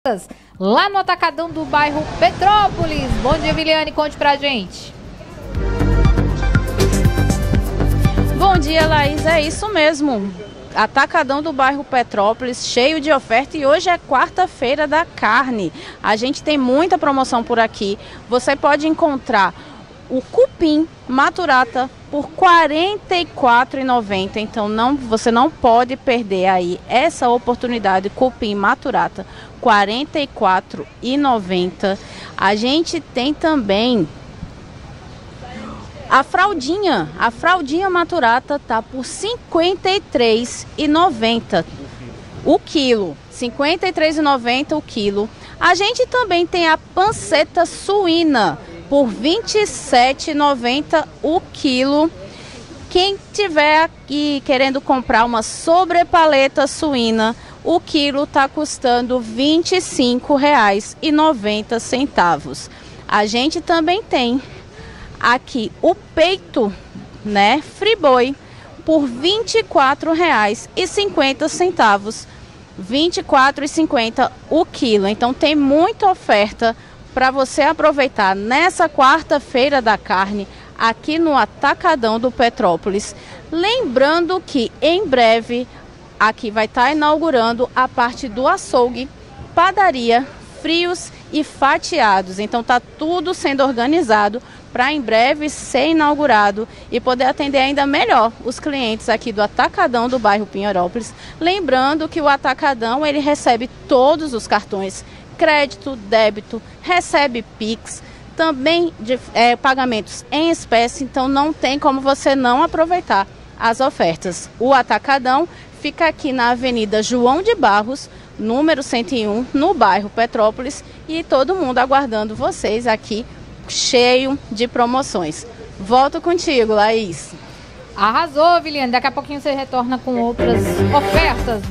lá no Atacadão do bairro Petrópolis. Bom dia, Viliane, conte pra gente. Bom dia, Laís, é isso mesmo. Atacadão do bairro Petrópolis, cheio de oferta, e hoje é quarta-feira da carne. A gente tem muita promoção por aqui. Você pode encontrar o cupim maturata por R$ 44,90. Então você não pode perder aí essa oportunidade. Cupim maturata R$ 44,90. A gente tem também a fraldinha maturata tá por R$ 53,90 o quilo. R$ 53,90 o quilo. A gente também tem a panceta suína por R$ 27,90 o quilo. Quem tiver aqui querendo comprar uma sobrepaleta suína, o quilo está custando R$ 25,90. A gente também tem aqui o peito, né, friboi, por R$ 24,50. R$ 24,50 o quilo. Então tem muita oferta para você aproveitar nessa quarta-feira da carne aqui no Atacadão do Petrópolis. Lembrando que em breve aqui vai estar inaugurando a parte do açougue, padaria, frios e fatiados. Então tá tudo sendo organizado para em breve ser inaugurado e poder atender ainda melhor os clientes aqui do Atacadão do bairro Pinheirópolis. Lembrando que o Atacadão ele recebe todos os cartões, crédito, débito, recebe Pix, também pagamentos em espécie, então não tem como você não aproveitar as ofertas. O Atacadão fica aqui na Avenida João de Barros, número 101, no bairro Petrópolis, e todo mundo aguardando vocês aqui, cheio de promoções. Volto contigo, Laís. Arrasou, Viliane. Daqui a pouquinho você retorna com outras ofertas.